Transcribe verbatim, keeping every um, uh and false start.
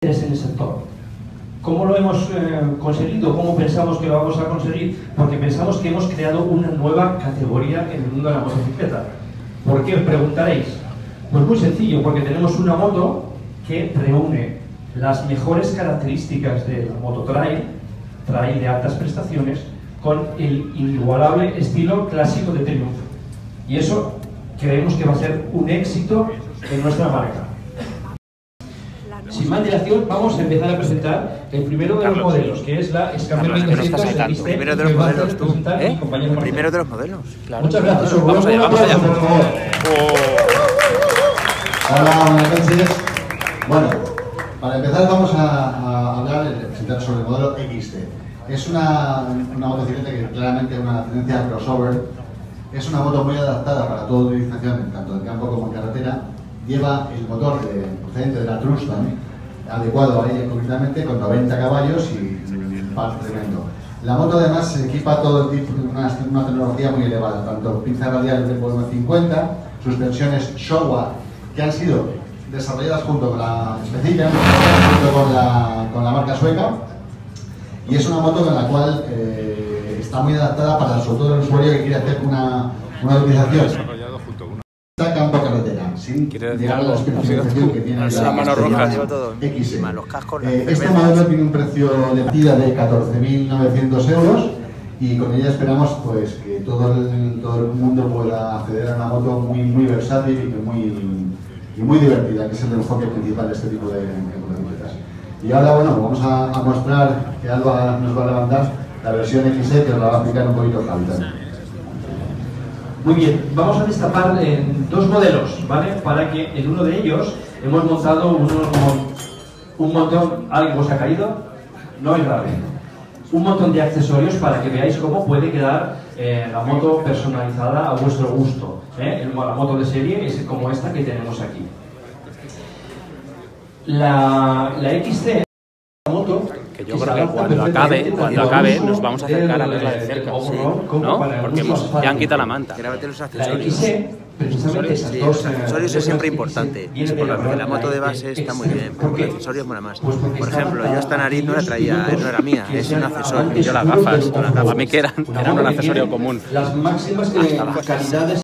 en el sector. ¿Cómo lo hemos eh, conseguido? ¿Cómo pensamos que lo vamos a conseguir? Porque pensamos que hemos creado una nueva categoría en el mundo de la motocicleta. ¿Por qué? Os preguntaréis. Pues muy sencillo, porque tenemos una moto que reúne las mejores características de la moto trail, trail de altas prestaciones, con el inigualable estilo clásico de Triumph. Y eso creemos que va a ser un éxito en nuestra marca. Sin más dilación, vamos a empezar a presentar el primero de los modelos, que es la Scamper mil doscientos X T. Primero de los modelos, tú. ¿Eh? Primero de los modelos. Claro. Muchas gracias. Bueno, vamos allá, vamos allá. Por favor. Hola, buenas noches. Bueno, para empezar vamos a, a hablar, a presentar sobre el modelo X T. Es una, una motocicleta que claramente es una tendencia crossover. Es una moto muy adaptada para toda utilización, tanto en campo como en carretera. Lleva el motor de, procedente de la Trustan, adecuado a ella concretamente, con noventa caballos y un par tremendo. La moto además se equipa todo el tipo de una, una tecnología muy elevada, tanto pinza radial de volumen cincuenta, suspensiones Showa, que han sido desarrolladas junto con la Specica, junto con la, con la marca sueca, y es una moto con la cual eh, está muy adaptada para sobre todo el usuario que quiere hacer una, una utilización campo carretera, sin llegar a la especificación que tiene la mano roja, X E. Los cascos, eh, este modelo tiene un precio de partida de catorce mil novecientos euros y con ella esperamos pues que todo el, todo el mundo pueda acceder a una moto muy, muy versátil y, que muy, y muy divertida, que es el enfoque principal de este tipo de, de motocicletas. Y ahora bueno, vamos a, a mostrar que Alba nos va a levantar la versión X E, que os la va a explicar un poquito Javi también. Muy bien, vamos a destapar eh, dos modelos, ¿vale? Para que en uno de ellos hemos montado unos, un montón, algo se ha caído, no es grave, un montón de accesorios para que veáis cómo puede quedar eh, la moto personalizada a vuestro gusto, ¿eh? La moto de serie es como esta que tenemos aquí. La, la X T, la moto que yo creo que cuando acabe, cuando acabe nos vamos a acercar a verla de cerca, sí, ¿no? Porque hemos, ya han quitado la manta. Grábate los accesorios. Precisamente sí, los accesorios es siempre importante, porque la moto de base está muy bien, pero los accesorios mola más. Por ejemplo, yo esta nariz no la traía, no era mía, es un accesorio. Y yo las gafas, para mí que eran, eran un accesorio común. Las máximas calidades